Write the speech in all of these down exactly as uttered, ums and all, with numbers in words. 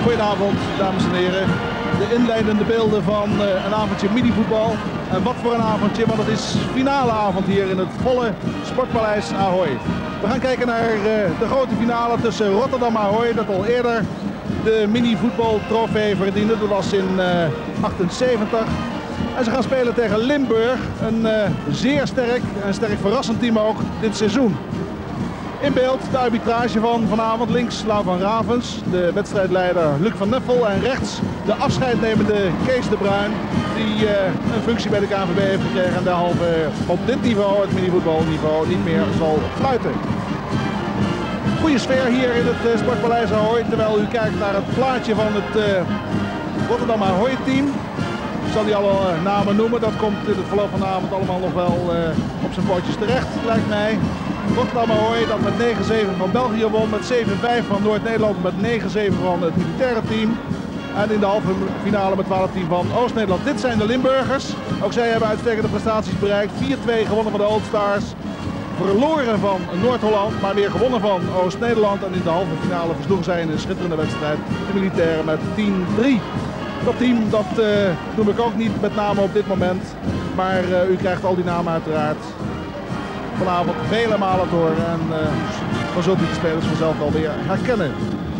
Goedenavond, dames en heren. De inleidende beelden van uh, een avondje minivoetbal. En wat voor een avondje, want het is finale avond hier in het volle Sportpaleis Ahoy. We gaan kijken naar uh, de grote finale tussen Rotterdam Ahoy, dat al eerder de minivoetbaltrofee verdiende. Dat was in uh, achtenzeventig. En ze gaan spelen tegen Limburg, een uh, zeer sterk en sterk verrassend team ook dit seizoen. In beeld de arbitrage van vanavond. Links Lau van Ravens, de wedstrijdleider Luc van Nuffel. En rechts de afscheidnemende Kees de Bruin, die uh, een functie bij de K N V B heeft gekregen en derhalve op dit niveau, het minivoetbalniveau, niet meer zal fluiten. Goede sfeer hier in het uh, Sportpaleis Ahoy, terwijl u kijkt naar het plaatje van het uh, Rotterdam Ahoy team. Ik zal die alle uh, namen noemen, dat komt in het verloop van de avond allemaal nog wel uh, op zijn pootjes terecht, lijkt mij. Rotterdam Ahoy dat met negen zeven van België won, met zeven vijf van Noord-Nederland, met negen zeven van het militaire team. En in de halve finale met twaalf tien van Oost-Nederland. Dit zijn de Limburgers. Ook zij hebben uitstekende prestaties bereikt. vier twee gewonnen van de Old Stars. Verloren van Noord-Holland, maar weer gewonnen van Oost-Nederland. En in de halve finale versloegen zij in een schitterende wedstrijd de militairen met tien drie. Dat team, dat uh, noem ik ook niet met name op dit moment. Maar uh, u krijgt al die namen uiteraard vanavond vele malen te horen. En uh, dan zult u de spelers vanzelf wel weer herkennen.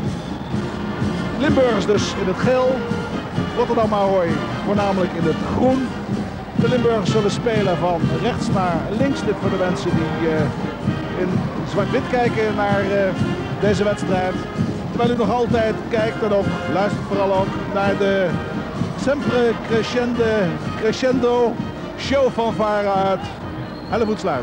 Limburgers dus in het geel. Rotterdam Ahoy voornamelijk in het groen. De Limburgers zullen spelen van rechts naar links. Dit voor de mensen die uh, in zwart-wit kijken naar uh, deze wedstrijd. Terwijl u nog altijd kijkt en ook luistert vooral ook naar de sempre crescendo, crescendo show van Vara uit Hellevoetsluis.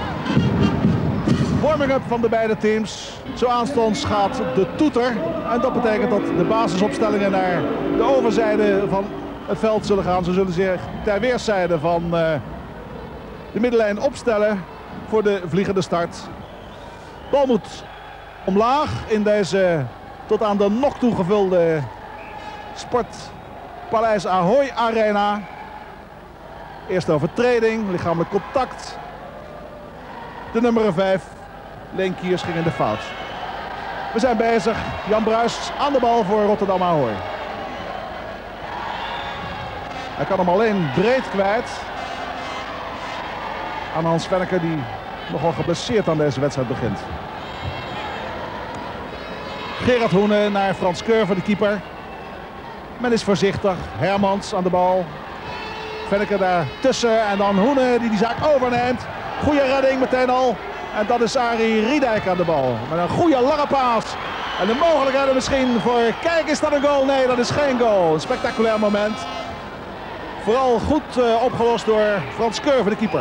Warming-up van de beide teams. Zo aanstonds gaat de toeter. En dat betekent dat de basisopstellingen naar de overzijde van het veld zullen gaan. Ze zullen zich ter weerszijde van uh, de middenlijn opstellen voor de vliegende start. Bal moet omlaag in deze tot aan de nok toe gevulde Sportpaleis Ahoy Arena. Eerste overtreding, lichamelijk contact. De nummer vijf, Leen Kiers, ging in de fout. We zijn bezig. Jan Bruis aan de bal voor Rotterdam Ahoy. Hij kan hem alleen breed kwijt aan Hans Venneke, die nogal geblesseerd aan deze wedstrijd begint. Gerard Hoene naar Frans Curve, de keeper. Men is voorzichtig. Hermans aan de bal. Venneke daar tussen en dan Hoene die die zaak overneemt. Goede redding meteen al. En dat is Arie Riedijk aan de bal. Met een goede lange paas. En de mogelijkheden misschien voor... Kijk, is dat een goal? Nee, dat is geen goal. Een spectaculair moment. Vooral goed uh, opgelost door Frans Curve, de keeper.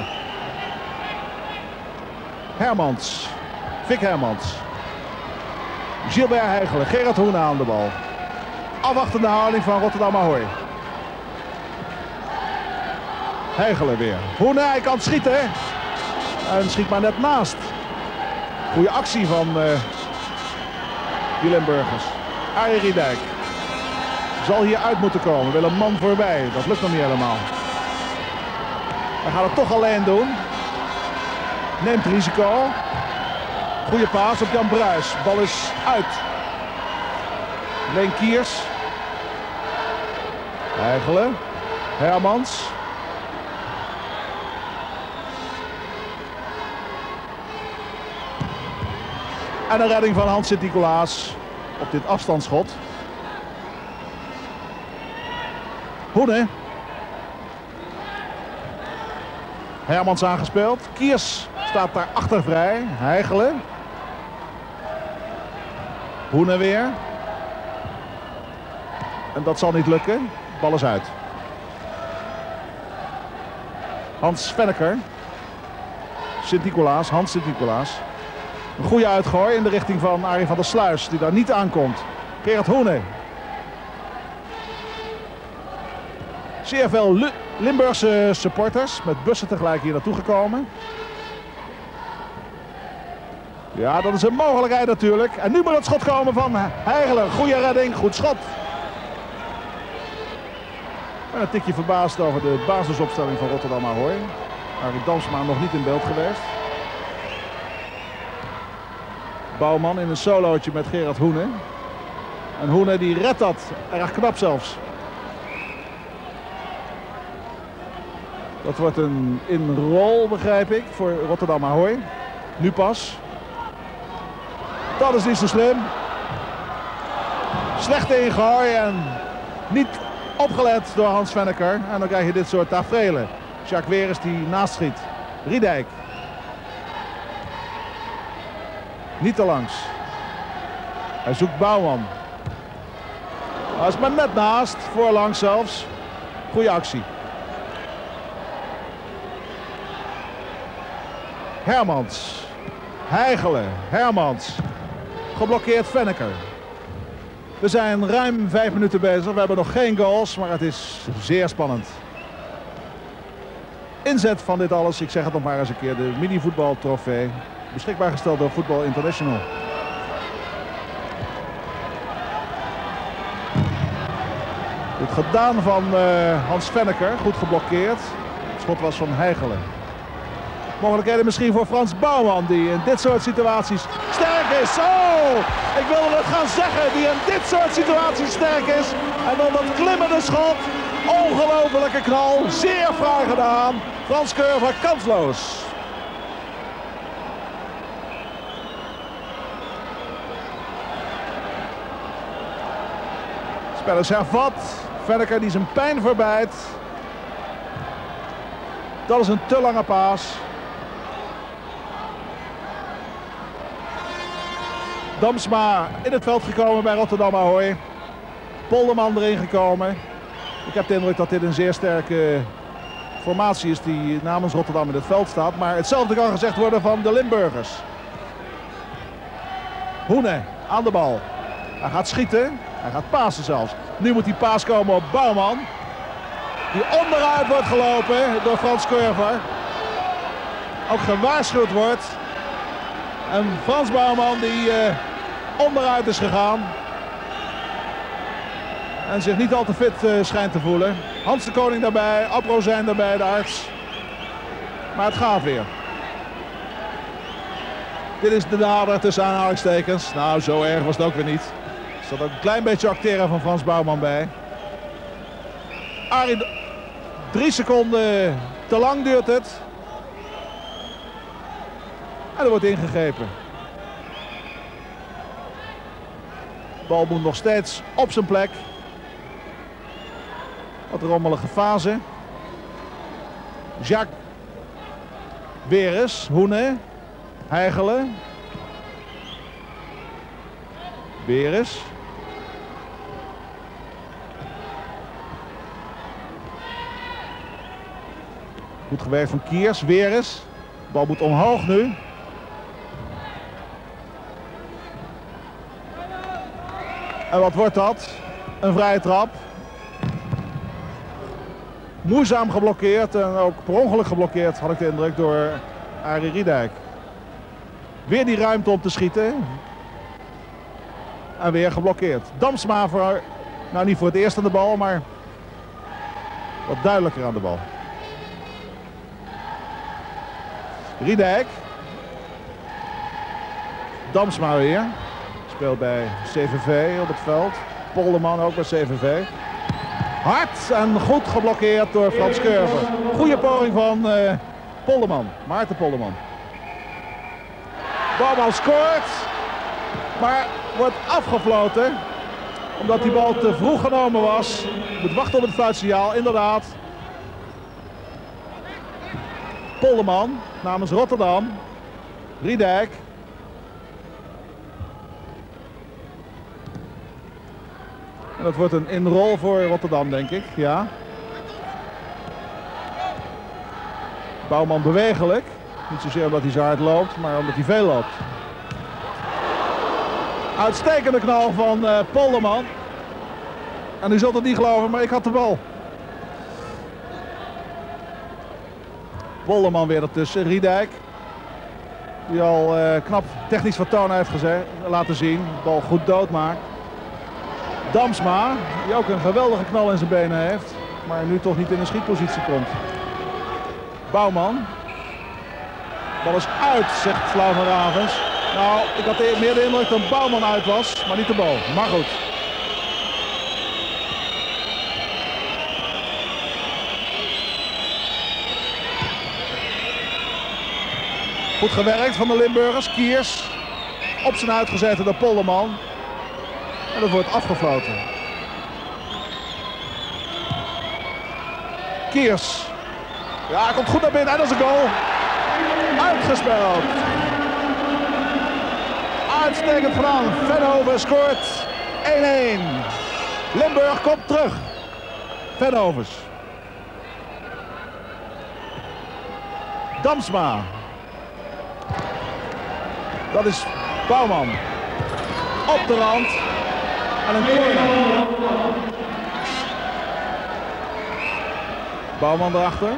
Hermans. Vic Hermans. Gilbert Heigelen. Gerard Hoene aan de bal. Afwachtende houding van Rotterdam Ahoy. Heigelen weer. Hoene, hij kan schieten. En schiet maar net naast. Goede actie van uh, die Limburgers. Arie Riedijk. Zal hier uit moeten komen. Wil een man voorbij. Dat lukt nog niet helemaal. Hij gaat het toch alleen doen. Neemt risico. Goede paas op Jan Bruis. Bal is uit. Leen Kiers. Heigelen. Hermans. En een redding van Hans Sint-Nicolaas op dit afstandsschot. Hoene. Hermans aangespeeld. Kiers staat daar achter vrij. Heigelen. Hoene weer. En dat zal niet lukken. Bal is uit. Hans Venneker. Sint-Nicolaas. Hans Sint-Nicolaas. Een goede uitgooi in de richting van Arie van der Sluis, die daar niet aankomt. Gerard Hoene. Zeer veel Limburgse supporters met bussen tegelijk hier naartoe gekomen. Ja, dat is een mogelijkheid natuurlijk. En nu moet het schot komen van Heigelen. Goede redding, goed schot. En een tikje verbaasd over de basisopstelling van Rotterdam Ahoy. Arie Damsma nog niet in beeld geweest. Bouwman in een solootje met Gerard Hoene. En Hoene die redt dat. Erg knap zelfs. Dat wordt een inrol, begrijp ik, voor Rotterdam Ahoy. Nu pas. Dat is niet zo slim. Slechte ingooi en niet opgelet door Hans Venneker. En dan krijg je dit soort taferelen. Jacques Weres die naast schiet. Riedijk. Niet te langs. Hij zoekt Bouwman. Hij is maar net naast. Voorlangs zelfs. Goeie actie. Hermans. Heigelen. Hermans. Geblokkeerd Venneker. We zijn ruim vijf minuten bezig. We hebben nog geen goals, maar het is zeer spannend. Inzet van dit alles, ik zeg het nog maar eens een keer, de mini-voetbaltrofee. Beschikbaar gesteld door Voetbal International. Goed gedaan van uh, Hans Venneker, goed geblokkeerd. Het schot was van Heigelen. Mogelijkheden misschien voor Frans Bouwman, die in dit soort situaties sterk is. Oh, ik wilde het gaan zeggen, die in dit soort situaties sterk is. En dan dat klimmende schot. Ongelofelijke knal, zeer fraai gedaan. Frans Curver kansloos. Spel is hervat. Venneker die zijn pijn verbijt. Dat is een te lange paas. Damsma in het veld gekomen bij Rotterdam Ahoy. Polderman erin gekomen. Ik heb de indruk dat dit een zeer sterke formatie is die namens Rotterdam in het veld staat. Maar hetzelfde kan gezegd worden van de Limburgers. Hoene aan de bal. Hij gaat schieten. Hij gaat pasen zelfs. Nu moet die paas komen op Bouwman. Die onderuit wordt gelopen door Frans Curver. Ook gewaarschuwd wordt. En Frans Bouwman die uh, onderuit is gegaan. En zich niet al te fit uh, schijnt te voelen. Hans de Koning daarbij, Appro zijn daarbij, de arts. Maar het gaat weer. Dit is de dader tussen aanhalingstekens. Nou, zo erg was het ook weer niet. Er zat ook een klein beetje acteren van Frans Bouwman bij. Arie, drie seconden te lang duurt het. En er wordt ingegrepen. De bal moet nog steeds op zijn plek. Wat rommelige fase. Jacques Weres, Hoene, Heigelen. Weres. Goed gewerkt van Kiers, Weres. De bal moet omhoog nu. En wat wordt dat? Een vrije trap. Moeizaam geblokkeerd en ook per ongeluk geblokkeerd, had ik de indruk, door Arie Riedijk. Weer die ruimte om te schieten. En weer geblokkeerd. Damsma voor, nou niet voor het eerst aan de bal, maar wat duidelijker aan de bal. Riedijk. Damsma weer. Speelt bij C V V op het veld. Polderman ook bij C V V. Hard en goed geblokkeerd door Frans Curver. Goede poging van uh, Polderman. Maarten Polderman. Bouwman scoort. Maar wordt afgefloten. Omdat die bal te vroeg genomen was. Moet wachten op het fluitsignaal. Inderdaad. Polderman namens Rotterdam. Riedijk. En dat wordt een inrol voor Rotterdam, denk ik. Ja. Bouwman bewegelijk. Niet zozeer omdat hij zo hard loopt, maar omdat hij veel loopt. Uitstekende knal van uh, Polderman. En u zult het niet geloven, maar ik had de bal. Polderman weer ertussen. Riedijk. Die al uh, knap technisch vertoon heeft gezegd, laten zien. De bal goed doodmaakt. Damsma, die ook een geweldige knal in zijn benen heeft. Maar nu toch niet in een schietpositie komt. Bouwman. De bal is uit, zegt Flauw van Ravens. Nou, ik had meer de indruk dat Bouwman uit was, maar niet de bal. Maar goed. Goed gewerkt van de Limburgers. Kiers op zijn uitgezeten door Polderman. En dat wordt afgefloten. Kiers. Ja, hij komt goed naar binnen en dat is een goal. Uitgespeeld. Uitstekend gedaan. Venhoven scoort één-één. Limburg komt terug. Venhovens. Damsma. Dat is Bouwman. Op de rand. En een corner. Bouwman erachter.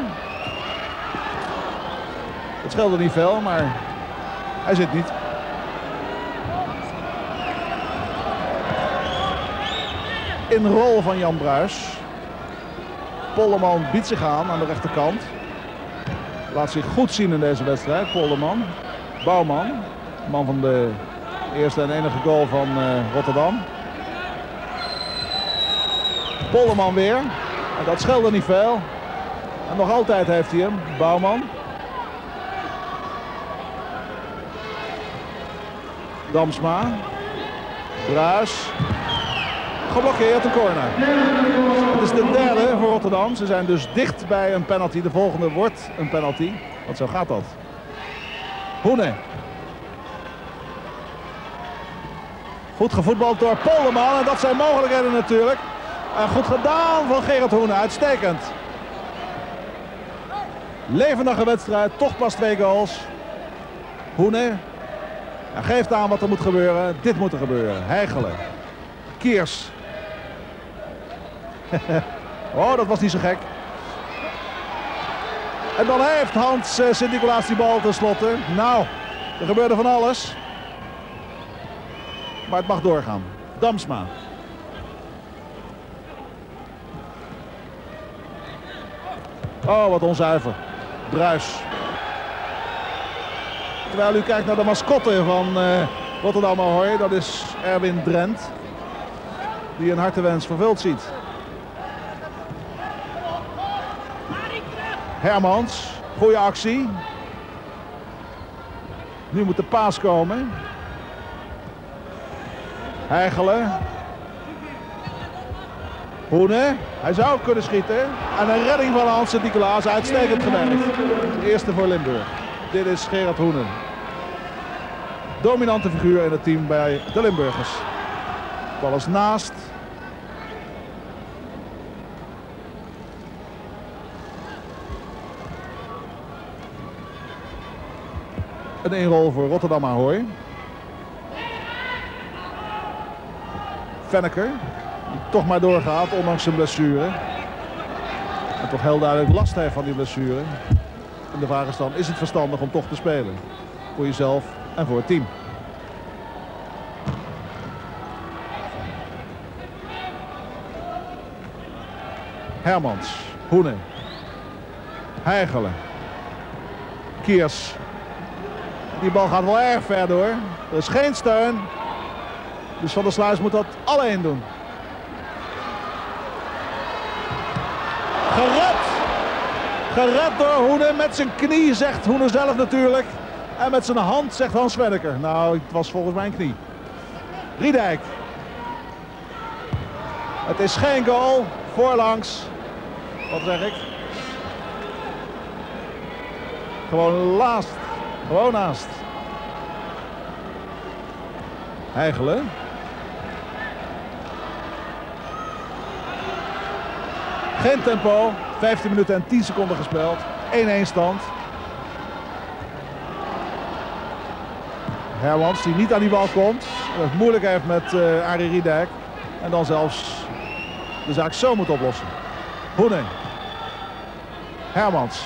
Het scheelde niet veel, maar hij zit niet. In rol van Jan Bruis. Polderman biedt zich aan aan de rechterkant. Laat zich goed zien in deze wedstrijd, Polderman. Bouwman, man van de eerste en enige goal van uh, Rotterdam. Polderman weer. En dat scheelde niet veel. En nog altijd heeft hij hem, Bouwman. Damsma. Bruis. Geblokkeerd, een corner. Het is de derde voor Rotterdam. Ze zijn dus dicht bij een penalty. De volgende wordt een penalty. Want zo gaat dat. Hoene. Goed gevoetbald door Polderman. En dat zijn mogelijkheden natuurlijk. En goed gedaan van Gerard Hoene. Uitstekend. Levendige wedstrijd. Toch pas twee goals. Hoene. Hij geeft aan wat er moet gebeuren. Dit moet er gebeuren. Heigelen. Kiers. Oh, dat was niet zo gek. En dan heeft Hans uh, Sint-Nicolaas die bal tenslotte. Nou, er gebeurde van alles. Maar het mag doorgaan. Damsma. Oh, wat onzuiver. Bruis. Terwijl u kijkt naar de mascotte van uh, Rotterdam Ahoy. Dat is Erwin Drent. Die een hartewens vervuld ziet. Hermans. Goeie actie. Nu moet de paas komen. Heigelen. Hoene. Hij zou kunnen schieten. En een redding van Hans Sint-Nicolaas. Uitstekend gewerkt. De eerste voor Limburg. Dit is Gerard Hoene. Dominante figuur in het team bij de Limburgers. Bal is naast. Een inrol voor Rotterdam Ahoy. Venneker, die toch maar doorgaat, ondanks zijn blessure. En toch heel duidelijk last heeft van die blessure. En de vraag is dan, is het verstandig om toch te spelen? Voor jezelf en voor het team. Hermans, Hoene, Heigelen, Kiers. Die bal gaat wel erg ver door. Er is geen steun. Dus Van der Sluijs moet dat alleen doen. Gered. Gered door Hoene. Met zijn knie zegt Hoene zelf natuurlijk. En met zijn hand zegt Hans Venneker. Nou, het was volgens mij een knie. Riedijk. Het is geen goal. Voorlangs. Wat zeg ik? Gewoon naast. Gewoon naast. Heigelen. Geen tempo. vijftien minuten en tien seconden gespeeld. één-één stand. Hermans die niet aan die bal komt. En het moeilijk heeft met uh, Arie Riedijk. En dan zelfs de zaak zo moet oplossen. Hoene. Hermans.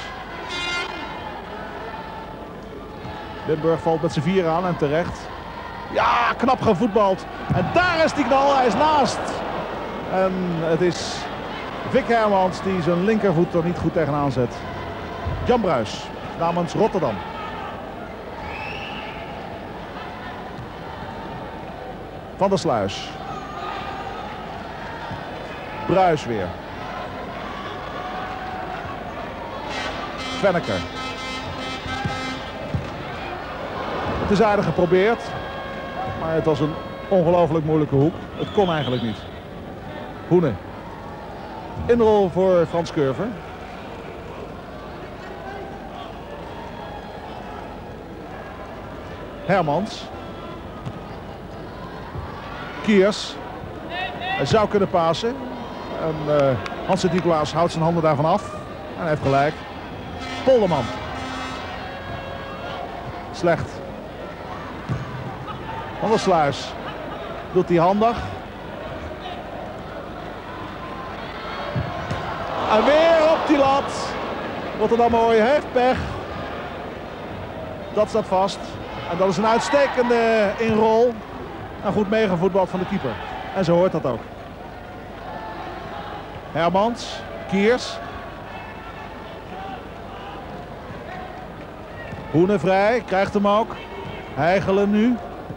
Limburg valt met z'n vier aan en terecht. Ja, knap gevoetbald. En daar is die knal, hij is naast. En het is Vic Hermans die zijn linkervoet er niet goed tegenaan zet. Jan Bruis namens Rotterdam. Van der Sluijs. Bruis weer. is aardig geprobeerd. Maar het was een ongelooflijk moeilijke hoek. Het kon eigenlijk niet. Hoene. Inrol voor Frans Curver. Hermans. Kiers. Hij zou kunnen pasen. En uh, Hans Sint-Nicolaas houdt zijn handen daarvan af. En hij heeft gelijk. Polderman. Slecht. Van der Sluis. Doet hij handig. En weer op die lat. Rotterdam mooi heeft pech. Dat staat vast. En dat is een uitstekende inrol. En goed meegevoetbald van de keeper. En zo hoort dat ook. Hermans. Kiers. Hoene vrij. Krijgt hem ook. Heigelen nu.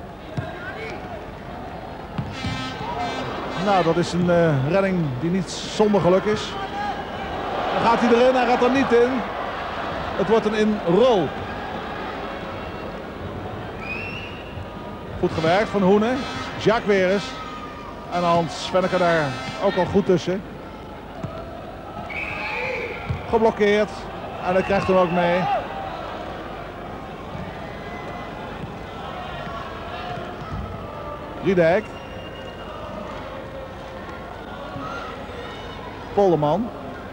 Nou, dat is een uh, redding die niet zonder geluk is. Dan gaat hij erin, hij gaat er niet in. Het wordt een inrol. Goed gewerkt van Hoene. Jacques weer eens. En Hans Venneke daar ook al goed tussen. Geblokkeerd. En hij krijgt hem ook mee. Riedijk. Polderman.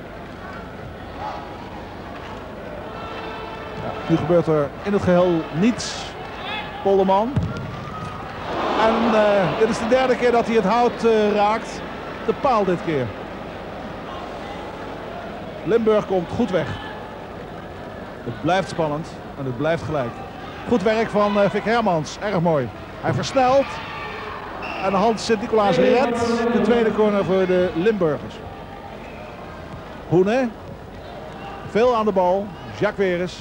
Ja, nu gebeurt er in het geheel niets. Polderman. En uh, dit is de derde keer dat hij het hout uh, raakt. De paal dit keer. Limburg komt goed weg. Het blijft spannend en het blijft gelijk. Goed werk van uh, Vic Hermans. Erg mooi. Hij versnelt. En Hans Sint-Nicolaas redt de tweede corner voor de Limburgers. Hoene. Veel aan de bal. Jacques Weres.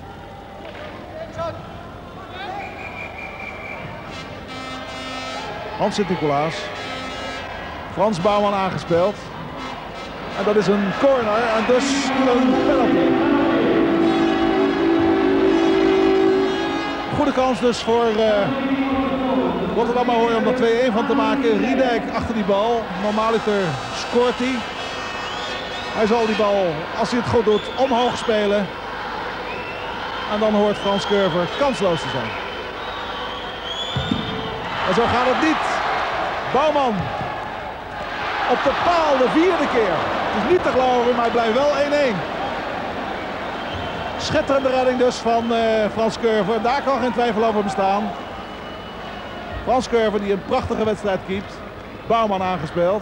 Hans Sint-Nicolaas. Frans Bouwman aangespeeld. En dat is een corner en dus een penalty. Goede kans dus voor uh, Rotterdam Ahoy om er twee-een van te maken. Riedijk achter die bal. Normaliter scoort hij. Hij zal die bal, als hij het goed doet, omhoog spelen. En dan hoort Frans Curver kansloos te zijn. En zo gaat het niet. Bouwman. Op de paal de vierde keer. Het is niet te geloven, maar het blijft wel één-één. Schitterende redding dus van uh, Frans Curver. Daar kan geen twijfel over bestaan. Frans Curver die een prachtige wedstrijd keept. Bouwman aangespeeld.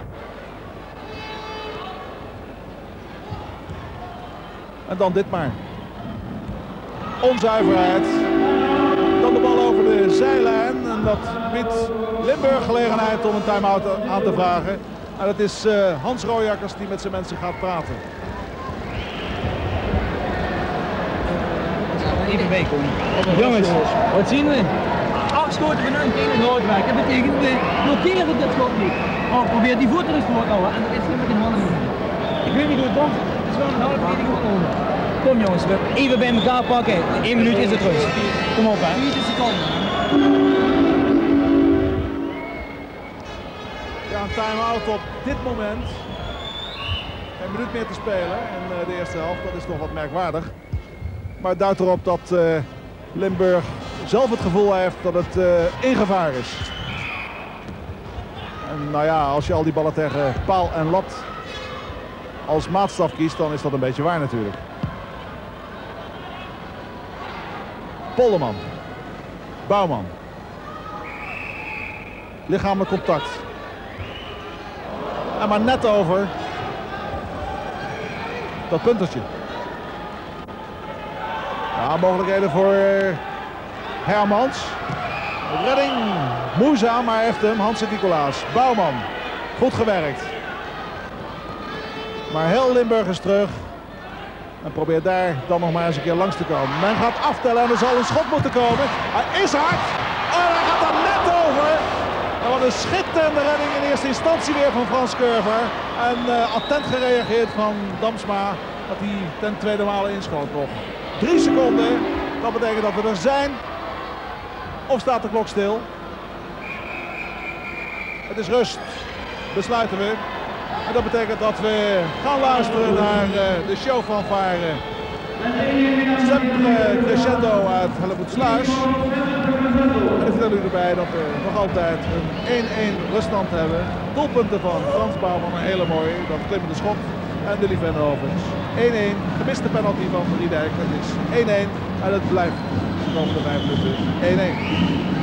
En dan dit maar. Onzuiverheid. Dan de bal over de zijlijn. En dat biedt Limburg gelegenheid om een time-out aan te vragen. En dat is uh, Hans Rooijakkers die met zijn mensen gaat praten. Even bijkomen. Jongens, wat zien we? Acht schoten van een tegen Noordwijk. Dat betekent we blokkeren dit schot niet. Oh, probeer die voeten dus te houden. En dat is niet met een handen. Ik weet niet hoe het komt. Het is wel een half meter gekomen. Kom jongens, we even bij elkaar pakken. Eén minuut is het rust. Kom op hè. vier seconden. Ja, een time-out op dit moment. Een minuut meer te spelen in de eerste helft. Dat is nog wat merkwaardig. Maar het duidt erop dat uh, Limburg zelf het gevoel heeft dat het uh, in gevaar is. En nou ja, als je al die ballen tegen paal en lat als maatstaf kiest, dan is dat een beetje waar natuurlijk. Polderman. Bouwman. Lichamelijk contact. En maar net over dat puntertje. Ja, mogelijkheden voor Hermans. Redding moeizaam, maar hij heeft hem. Hans Sint-Nicolaas. Bouwman. Goed gewerkt. Maar heel Limburg is terug. En probeert daar dan nog maar eens een keer langs te komen. Men gaat aftellen en er zal een schot moeten komen. Hij is hard. En hij gaat er net over. En wat een schitterende redding in eerste instantie weer van Frans Curver. En uh, attent gereageerd van Damsma. Dat hij ten tweede male inschoot nog. Drie seconden. Dat betekent dat we er zijn. Of staat de klok stil? Het is rust, besluiten we. En dat betekent dat we gaan luisteren naar uh, de showfanfare Sempre Crescendo uit Hellevoetsluis. En ik vertel u erbij dat we nog altijd een één-één ruststand hebben. Doelpunten van Frans Bouwman, een hele mooie, dat klimmende schot. En Willy Venhovens. één-één, gemiste penalty van Riedijk. Het is één-één en het blijft de komende vijf minuten één-één.